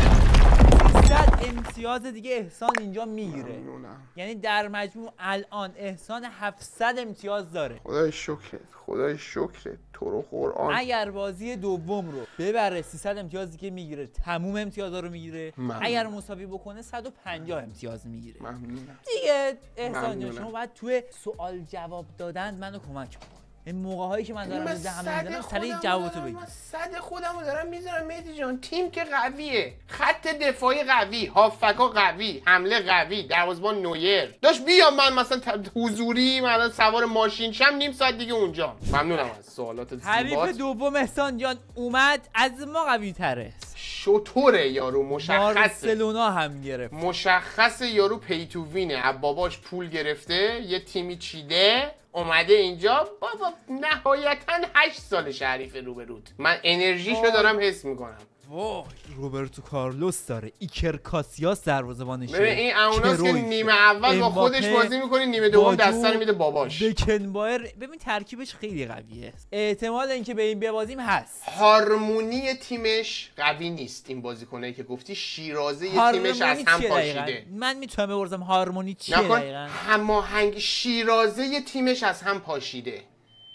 سیصد امتیاز دیگه احسان اینجا میگیره. یعنی در مجموع الان احسان هفتصد امتیاز داره. خدای شکرت، خدای شکرت تو رو قرآن. اگر بازی دوم رو ببره سیصد امتیاز دیگه میگیره، تموم امتیازا رو میگیره. اگر مساوی بکنه صد و پنجاه امتیاز میگیره. ممنونم دیگه احسان جان شما باید توی سوال جواب دادن منو کمک کن. این موقع هایی که من دارم من میزنم صد میزنم خودم سریع جوابتو دارم- بگی. من صد خودم رو دارم میذارم مهدی جان. تیم که قویه، خط دفاعی قوی، هافکا قوی، حمله قوی، دروازه‌بان نویر داشت. بیام من مثلا ت- حضوری من سوار ماشین شم نیم ساعت دیگه اونجا. ممنونم از سوالات حریف زیبات. دوم احسان جان اومد از ما قوی تره. شطوره یارو، مشخصه بارسلونا هم گرفت. مشخصه یارو پیتووینه، از باباش پول گرفته یه تیمی چیده اومده اینجا. بابا نهایتا هشت سال حریف روبروت. من انرژیشو دارم حس میکنم. وای روبرتو کارلوس داره، ایکر کاسیاس دروازه‌بانشه. ببین این اوناست که کرویف، نیمه اول با خودش امباپه، بازی میکنه، نیمه دوم باجو، دسته رو میده باباش. بکنبایر. ببین ترکیبش خیلی قویه. احتمال اینکه به این ببازیم هست. هارمونی تیمش قوی نیست. این بازیکنایی که گفتی شیرازه تیمش از هم چیه پاشیده. دقیقاً؟ من میتونم بپرسم هارمونی چیه نکن دقیقاً؟ هماهنگ شیرازه تیمش از هم پاشیده.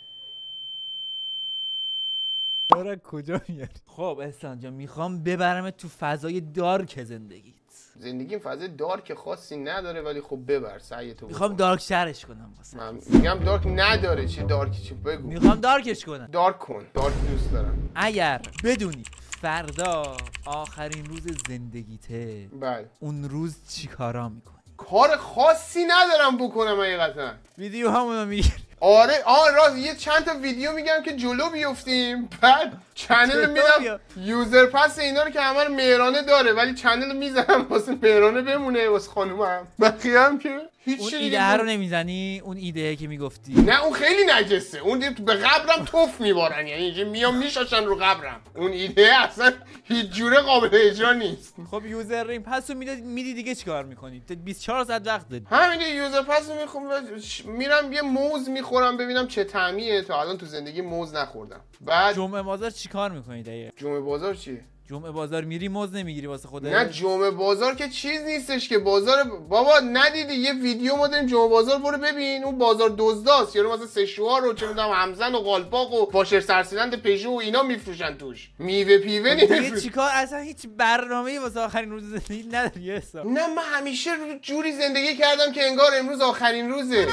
داره کجا میاری؟ خب احسان جان میخوام ببرم تو فضای دارک زندگیت. زندگیم فضای دارک خاصی نداره ولی خب ببر سعی تو. میخوام دارک شرش کنم واسه. من میگم دارک نداره. چی دارکی چی بگو. میخوام دارکش کنم. دارک کن. دارک دوست دارم. اگر بدونی فردا آخرین روز زندگیته، بله. اون روز چی کارا میکنی؟ کار خاصی ندارم بکنم حقیقتا. ویدیو همونو میگیری. آره آه راست یه چند تا ویدیو میگم که جلو بیفتیم، بعد چنل میدم یوزر پس اینا رو که همه رو مهرانه داره ولی چنل میذارم واسه مهرانه بمونه واسه خانومم. بقیه هم که هیچ اون چیزی ایده رو نمیزنی؟ اون ایده که میگفتی نه اون خیلی نجسه. اون دیگه به قبرم توف میبارن، یعنی اینجا میام میشاشن رو قبرم. اون ایده اصلا هیچ جوره قابل اجرا نیست. خب یوزر ریم پس رو میدی میدی دیگه چیکار میکنی؟ بیست و چهار ساعت وقت داری. همین یوزر پس رو میخوام میرم یه موز میخورم ببینم چه طعمیه. تا الان تو زندگی موز نخوردم. بعد جمعه بازار چیکار میکنی دقیقاً؟ جمعه بازار چیه؟ جمعه بازار میری موز نمیگیری واسه خودت؟ نه جمعه بازار که چیز نیستش که بازار. بابا ندیدی یه ویدیو ما داریم جمعه بازار، برو ببین. اون بازار دزداست. یارو مثلا سشوار و چه میدونم همزن و قالپاق و واشر سرسیلند پژو و اینا میفروشن توش. میوه پیوه نمیفروشن. چیکار اصلا هیچ برنامه‌ای واسه آخرین روز زندگی نداری حساب؟ نه من همیشه جوری زندگی کردم که انگار امروز آخرین روزه.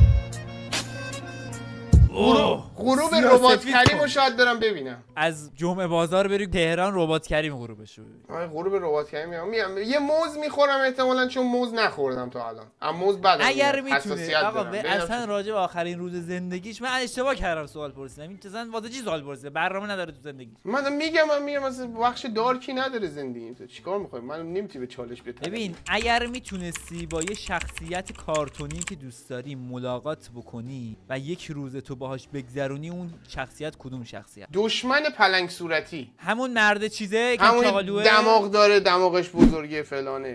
غروب ربات کریمو شاید برم ببینم. از جمعه بازار بری تهران ربات کریم غروبشو ببین. آره غروب ربات کریم میام میام یه موز میخورم احتمالاً چون موز نخوردم تا الان. اما موز بعد اگر میتونه آقا اصلا راجع به آخرین روز زندگیش من اشتباه کردم سوال پرسیدم. این اصلا واسه چی سوال پرسیده؟ برنامه نداره تو زندگی. من میگم من میگم مثلا بخش دارکی نداره زندگی. تو چیکار می‌خوای؟ من نمی‌تونی به چالش بده. ببین اگر میتونستی با یه شخصیت کارتونی که دوست داری ملاقات بکنی و یک روز تو باهاش بگذرونی، اون شخصیت کدوم شخصیت؟ دشمن پلنگ صورتی. همون مرد چیزه که همون چاقالوه، دماغ داره، دماغش بزرگه فلانه.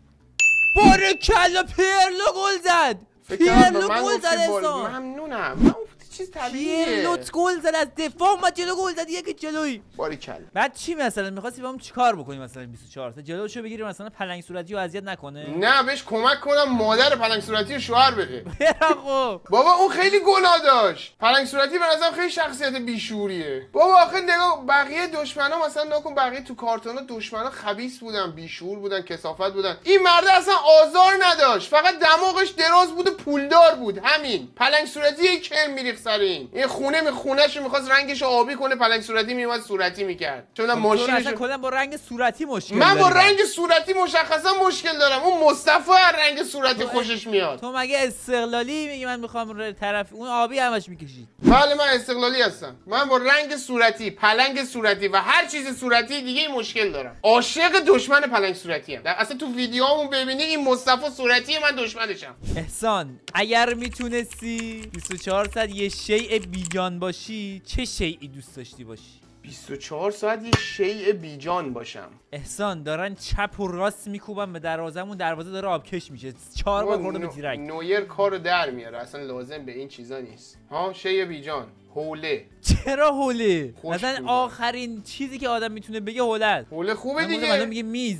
بارکلا پیرلو گل زد. پیرلو گل زد اصلا. ممنونم. من چیز طبیعیه. پیرلو گل زد از دفاع اومد جلو گل زد. یکی جلوی. باریکلا. بعد چی مثلا می‌خواستی با هم چیکار بکنی؟ مثلا بیست و چهار تا جلوشو بگیری مثلا پلنگ صورتی رو اذیت نکنه؟ نه بهش کمک کنم مادر پلنگ صورتی رو شوهر بده. خب بابا اون خیلی گناه داشت. پلنگ صورتی به نظرم خیلی شخصیت بیشوریه. بابا آخه نگاه بقیه دشمنا مثلا نکن بقیه تو کارتونا دشمنا خبیث بودن، بیشور بودن، کثافت بودن. این مرد اصلا آزار نداشت. فقط دماغش دراز بود و پولدار بود. همین. پلنگ صورتی یک کل میریخ سر این. این خونه می خونه‌شو می‌خواست رنگش آبی کنه، پلنگ صورتی میومد صورتی می‌کرد. چون ماشینش اصلا کلا با رنگ صورتی مشکل من با داری. رنگ صورتی مشخصا مشکل دارم. اون مصطفی رنگ صورتی خوشش میاد. تو مگه استقلالی میگی من میخوام طرف اون آبی همش میکشید؟ بله من استقلالی هستم. من با رنگ صورتی، پلنگ صورتی و هر چیز صورتی دیگه مشکل دارم. عاشق دشمن پلنگ صورتی ام. اصلا تو ویدیوامون ببینی این مصطفی صورتی من دشمنشم. احسان اگر میتونستی بیست و چهار ساعت یه شیء بیجان باشی چه شیئی دوست داشتی باشی؟ بیست و چهار ساعت یه شیء بیجان باشم. احسان دارن چپ و راست میکوبن به دروازه‌مون، دروازه داره آبکش میشه. چهار بار خورده به تیرک. نویر کارو در میاره. اصلا لازم به این چیزا نیست. ها شیء بیجان. حوله. چرا حوله؟ مثلا آخرین چیزی که آدم میتونه بگه حوله است. حوله خوبه دیگه. آدم میگه میز.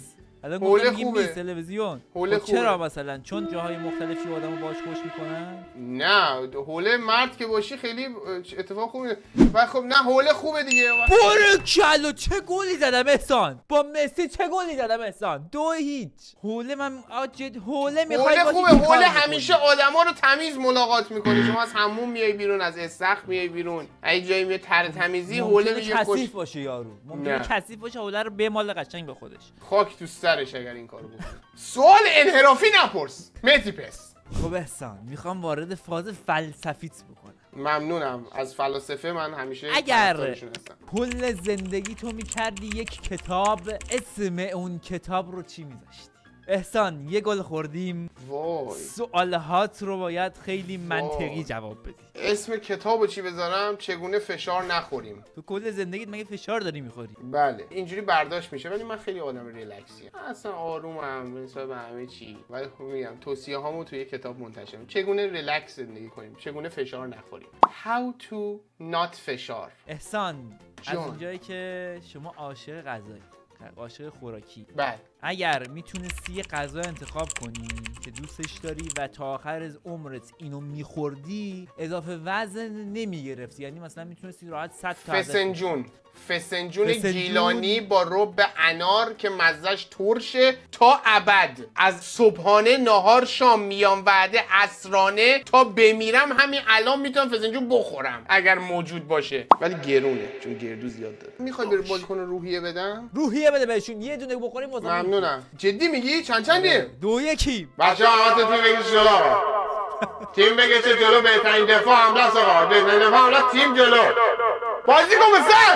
الان حوله گفتم خوبه. میز تلویزیون. حوله خب چرا خوبه. مثلا چون جاهای مختلفی آدمو باهاش خوش میکنن؟ نه حوله مرد که باشی خیلی اتفاق خوبه و خب نه حوله خوبه دیگه. بارکلا چه گلی زدم احسان، با مسی چه گلی زدم احسان، دو هیچ. حوله من آجد حوله میخوای حوله باشی خوبه. چیکار حوله می‌کنی؟ همیشه آدما رو تمیز ملاقات میکنه. شما از حموم میای بیرون، از استخر میای بیرون، اگه جایی میای تر تمیزی حوله ممکنه میگه خوش. کثیف باشه یارو، ممکنه نه. کثیف باشه، حوله رو بمال قشنگ به خودش. خاک تو سرش اگر این کارو بکنه. سوال انحرافی نپرس مهدی پس. خب احسان میخوام وارد فاز فلسفیت بکنم. ممنونم از فلاسفه. من همیشه اگر طرفدارشون هستم. کل زندگی تو میکردی یک کتاب، اسم اون کتاب رو چی میذاشتی؟ احسان یه گل خوردیم، وای سوالهات رو باید خیلی منطقی جواب بدی. اسم کتابو چی بذارم؟ چگونه فشار نخوریم. تو کل زندگیت مگه فشار داری میخوری؟ بله اینجوری برداشت میشه، ولی من خیلی آدم ریلکسیم، اصلا آرومم نسبت به همه چی. ولی خب میگم توصیه هامو توی کتاب منتشر می‌کنم. چگونه ریلکس زندگی کنیم، چگونه فشار نخوریم. How to not فشار. احسان از جان. اونجایی که شما عاشق غذایی، عاشق خوراکی، بله اگر میتونستی یه غذا انتخاب کنی که دوستش داری و تا آخر از عمرت اینو میخوردی اضافه وزن نمیگرفتی، یعنی مثلا میتونستی راحت صد تا ازش- فسنجون فسنجون فسنجون. گیلانی با رب انار که مزهش ترشه تا ابد. از صبحانه نهار شام میام وعده عصرانه تا بمیرم همین الان میتونم فسنجون بخورم اگر موجود باشه، ولی گرونه چون گردو زیاد داره. میخوای بری بازیکن روحیه بدم؟ روحیه بده بهشون، یه دونه بخوریم واسه ممنونم. جدی میگی؟ چند چندیه؟ دو یکی. بچه ها تیم بگیش جلو آقا. تیم بگیشه جلو. بهترین دفاع حمله است آقا. بهترین دفاع حمله تیم جلو. بازی کن به سر.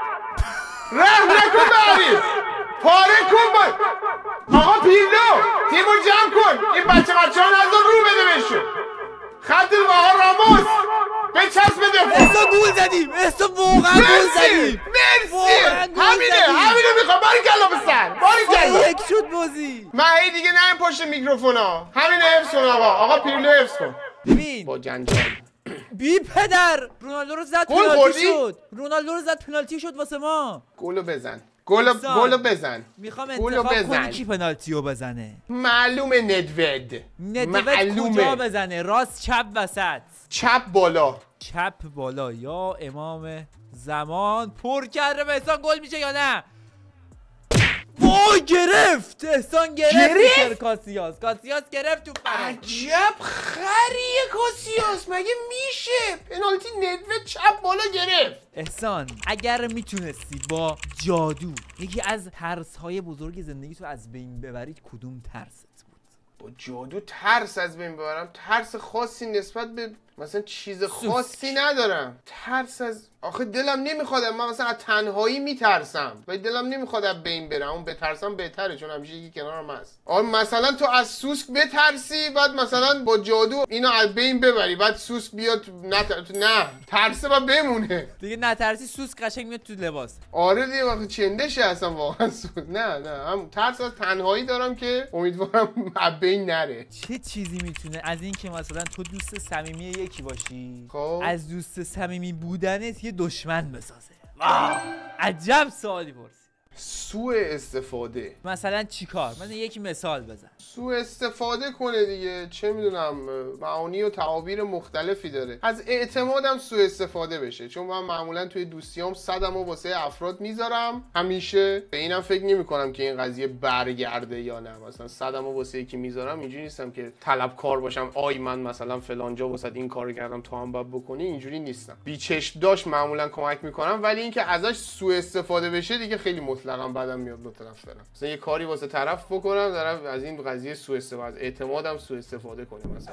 رحم نکن به عریض. پاره کن با آقا پیلو. تیمو جمع کن. این بچه بچه ها نظر رو بده بهشون. خط رو آقا راموس. به چسب دفاع. احسان گول زدیم، احسان واقعا گول مرسی زدیم. مرسی. واقعا گول همینه زدیم. همینه میخوام. باری کلا به سر. باری کلا. یک شد بازی. من هی دیگه نرم پشت میکروفون ها. همین حفظ کن آقا. آقا پیرلو حفظ کن. ببین با جنجال. بی پدر رونالدو رو زد، گل پنالتی خوردی؟ شد. رونالدو رو زد، پنالتی شد واسه ما. گلو بزن. گلو احسان. گلو بزن. میخوام گلو انتخاب بزن. کنی کی پنالتی رو بزنه. معلومه ندوید. ندوت معلومه. کجا بزنه؟ راست چپ وسط؟ چپ بالا. چپ بالا. یا امام زمان پر کرده به احسان گل میشه یا نه؟ وای گرفت احسان، گرفت گرفت؟ کاسیاس کاسیاس گرفت تو پره. عجب خریه کاسیاس. مگه میشه پنالتی ندوید چپ بالا گرفت؟ احسان اگر میتونستی با جادو یکی از ترس های بزرگ زندگی تو از بین ببرید کدوم ترست بود؟ با جادو ترس از بین ببرم؟ ترس خاصی نسبت به مثلا چیز خاصی ندارم. ترس از آخه دلم نمیخواد. من مثلا از تنهایی میترسم و دلم نمیخواد از بین برم. اون بترسم بهتره چون همیشه یکی کنارم هست. آره مثلا تو از سوسک بترسی بعد مثلا با جادو اینو از بین ببری بعد سوسک بیاد نتر... نه ترسه و بمونه دیگه نترسی سوس قشنگ میاد تو لباس. آره دیگه وقتی چندشه اصلا واقعا سوسک. نه نه هم ترس از تنهایی دارم که امیدوارم از بین نره. چه چیزی میتونه از این که مثلا تو دوست صمیمی یکی باشی خب از دوست صمیمی بودنت یه دشمن بسازه؟ واو عجب سوالی پرسی. سوء استفاده. مثلا چیکار؟ مثلا یک مثال بزن. سوء استفاده کنه دیگه. چه میدونم معانی و تعابیر مختلفی داره. از اعتمادم سوء استفاده بشه چون من معمولا توی دوستیام صدم و واسه افراد میذارم همیشه. به اینم فکر نمی کنم که این قضیه برگرده یا نه. مثلا صدم و واسه یکی میذارم اینجوری نیستم که طلبکار باشم آی من مثلا فلانجا واسه این کارو کردم تو هم باید بکنی. اینجوری نیستم. بیچشم داشت معمولا کمک میکنم ولی اینکه ازش سوء استفاده بشه دیگه خیلی مطلقاً بعدم میاد دو طرف برم. مثلا یه کاری واسه طرف بکنم دارم از این قضیه سوء استفاده از اعتمادم سوء استفاده کنیم. مثلا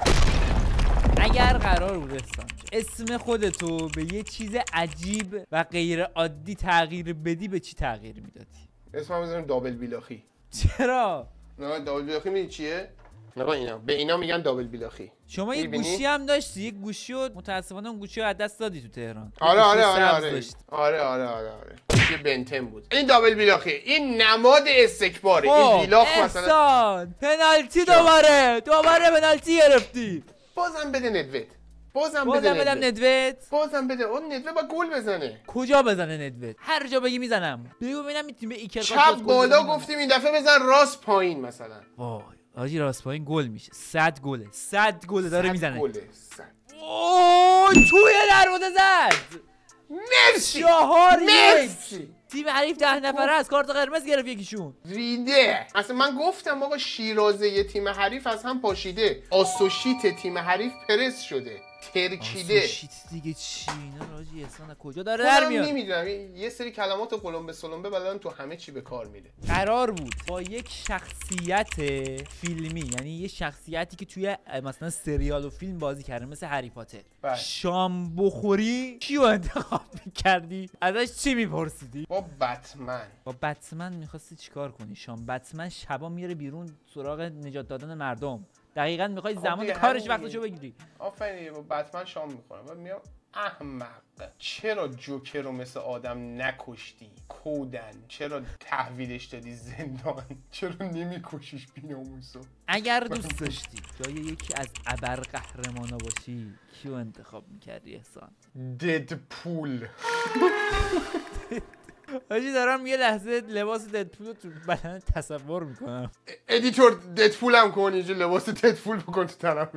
اگر قرار بود احسان اسم خودتو به یه چیز عجیب و غیر عادی تغییر بدی به چی تغییر میدادی؟ اسمم بزنیم دابل بیلاخی. چرا؟ نه دابل بیلاخی میدونی چیه؟ نه اینا به اینا میگن دابل بیلاخی. شما یه می‌بینی؟ گوشی هم داشتی، یه گوشی رو متاسفانه اون گوشی رو از دست دادی تو تهران. آره یه آره گوشی آره سبز آره. داشتی. آره آره آره آره. یه بنتن بود. این دابل بیلاخی. این نماد استکباره. این خب بیلاخ مثلا احسان پنالتی دوباره دوباره پنالتی گرفتی. بازم بده ندوت. بازم بازم بده بدم ندوت. ندوت. بازم بده. اون ندوت با گل بزنه. کجا بزنه ندوت؟ هر جا بگی میزنم. بگو ببینم میتونی به ایکر چپ بالا گفتیم این دفعه بزن راست پایین مثلا. وای آجی راست پایین گل میشه. صد گله. صد گله داره میزنه. گله. صد. اوه توی دروازه زد. مرسی. چهار مرسی. یک. تیم حریف ده نفره از کارت قرمز گرفت یکیشون. ریده. اصلا من گفتم آقا شیرازه ی تیم حریف از هم پاشیده. آسوشیت تیم حریف پرس شده. ترکیده. آسوشیت دیگه چی؟ اینا راجی احسان کجا داره در میاد؟ نمیدونم یه سری کلمات و قلمبه سلمبه بلدن تو همه چی به کار میره. قرار بود با یک شخصیت فیلمی، یعنی یه شخصیتی که توی مثلا سریال و فیلم بازی کرده مثل هری پاتر، شام بخوری کیو انتخاب میکردی؟ ازش چی میپرسیدی؟ با بتمن. با بتمن میخواستی چیکار کنی شام؟ بتمن شبا میره بیرون سراغ نجات دادن مردم. دقیقاً میخوای زمان کارش وقتشو بگیری. آفرین با بتمن شام میخورم. بعد میام احمق چرا جوکر رو مثل آدم نکشتی؟ کودن چرا تحویلش دادی زندان؟ چرا نمیکشیش بیناموسو؟ اگر دوست داشتی جای یکی از ابر قهرمانا باشی کیو انتخاب میکردی احسان؟ ددپول. آجی دارم یه لحظه لباس ددپول رو تو بدن تصور میکنم. ادیتور ددپول هم کن اینجا لباس ددپول بکن تو طرف.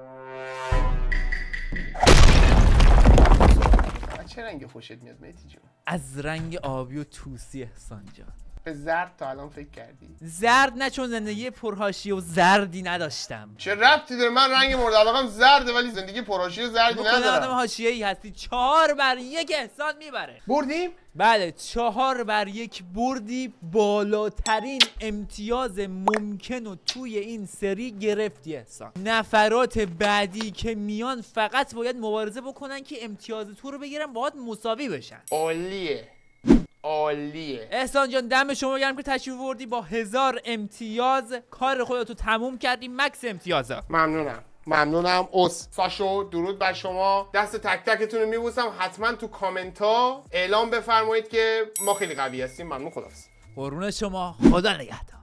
چه رنگ خوشت میاد مهدی جون؟ از رنگ آبی و توسی احسان جان. به زرد تا الان فکر کردی؟ زرد نه چون زندگی پرحاشیه و زردی نداشتم. چه ربطی داره؟ من رنگ مورد علاقم زرده ولی زندگی پرحاشیه و زردی ندارم. آدم حاشیه‌ای هستی. چهار بر یک احسان میبره. بردیم؟ بله چهار بر یک بردی. بالاترین امتیاز ممکن و توی این سری گرفتی احسان. نفرات بعدی که میان فقط باید مبارزه بکنن که امتیاز تو رو بگیرن باهات مساوی بشن. عالیه عالیه. احسان جان دم شما گرم که تشریف آوردی. با هزار امتیاز کار خودتو تموم کردی. مکس امتیازا. ممنونم ممنونم. اوس ساشو درود بر شما. دست تک تکتون رو میبوسم. حتما تو کامنت ها اعلام بفرمایید که ما خیلی قوی هستیم. ممنون. خداحافظ. قربون شما. خدا نگهدار.